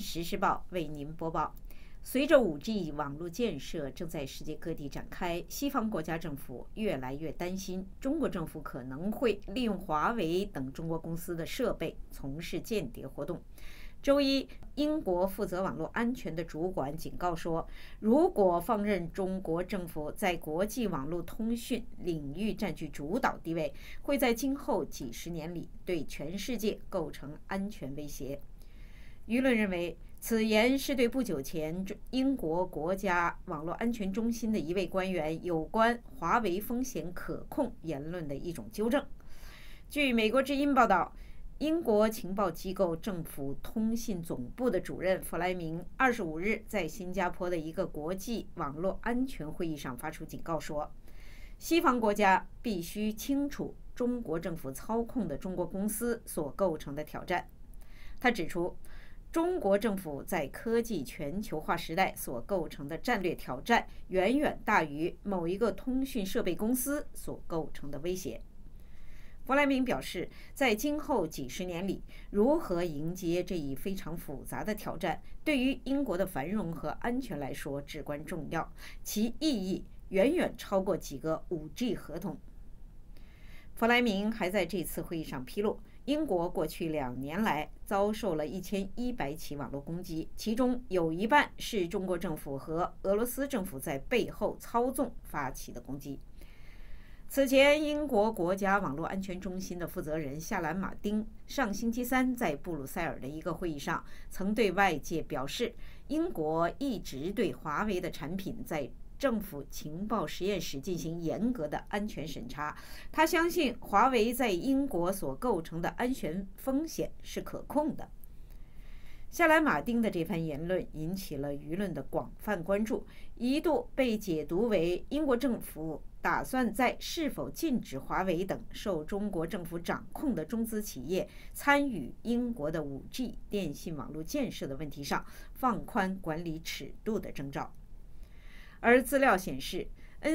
时事报为您播报。随着 5G 网络建设正在世界各地展开，西方国家政府越来越担心中国政府可能会利用华为等中国公司的设备从事间谍活动。周一，英国负责网络安全的主管警告说，如果放任中国政府在国际网络通讯领域占据主导地位，会在今后几十年里对全世界构成安全威胁。舆论认为，此言是对不久前英国国家网络安全中心的一位官员有关华为风险可控言论的一种纠正。据美国之音报道，英国情报机构政府通信总部的主任弗莱明25日在新加坡的一个国际网络安全会议上发出警告说，西方国家必须清楚中国政府操控的中国公司所构成的挑战。他指出，中国政府在科技全球化时代所构成的战略挑战远远大于某一个通讯设备公司所构成的威胁。弗莱明表示，在今后几十年里，如何迎接这一非常复杂的挑战，对于英国的繁荣和安全来说至关重要，其意义远远超过几个 5G 合同。弗莱明还在这次会议上披露，英国过去2年来遭受了1100起网络攻击，其中有一半是中国政府和俄罗斯政府在背后操纵发起的攻击。此前，英国国家网络安全中心的负责人夏兰·马丁上星期三在布鲁塞尔的一个会议上，曾对外界表示，英国一直对华为的产品在政府情报实验室进行严格的安全审查。他相信华为在英国所构成的安全风险是可控的。夏兰·马丁的这番言论引起了舆论的广泛关注，一度被解读为英国政府打算在是否禁止华为等受中国政府掌控的中资企业参与英国的 5G 电信网络建设的问题上放宽管理尺度的征兆。而资料显示，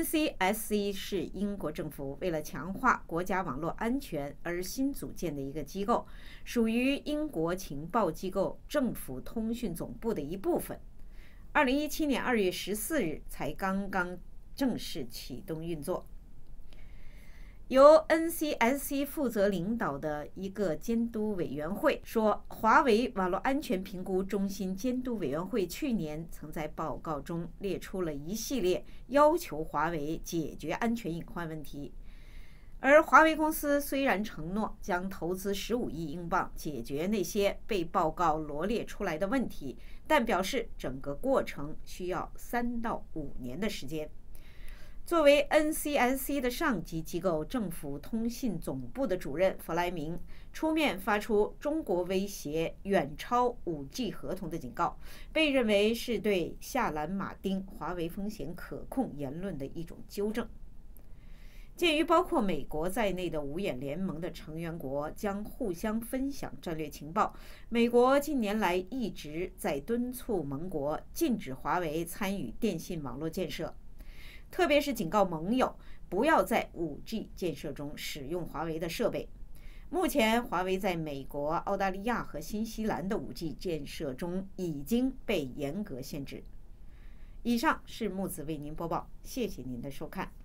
NCSC 是英国政府为了强化国家网络安全而新组建的一个机构，属于英国情报机构政府通讯总部的一部分。2017年2月14日才刚刚正式启动运作。由 NCSC 负责领导的一个监督委员会说，华为网络安全评估中心监督委员会去年曾在报告中列出了一系列要求华为解决安全隐患问题。而华为公司虽然承诺将投资15亿英镑解决那些被报告罗列出来的问题，但表示整个过程需要3到5年的时间。作为 NCSC 的上级机构政府通信总部的主任弗莱明出面发出中国威胁远超 5G 合同的警告，被认为是对夏兰·马丁华为风险可控言论的一种纠正。鉴于包括美国在内的5眼联盟的成员国将互相分享战略情报，美国近年来一直在敦促盟国禁止华为参与电信网络建设，特别是警告盟友不要在 5G 建设中使用华为的设备。目前，华为在美国、澳大利亚和新西兰的 5G 建设中已经被严格限制。以上是木子为您播报，谢谢您的收看。